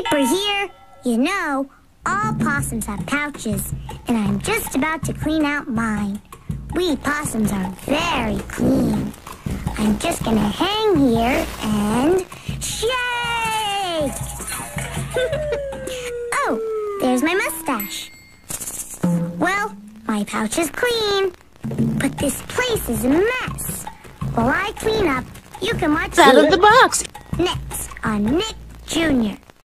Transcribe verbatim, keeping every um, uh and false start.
paper here. You know, all possums have pouches, and I'm just about to clean out mine. We possums are very clean. I'm just gonna hang here and shake! Oh, there's my mustache. Well, my pouch is clean, but this place is a mess. While I clean up, you can watch Out of the box. next on Nick Junior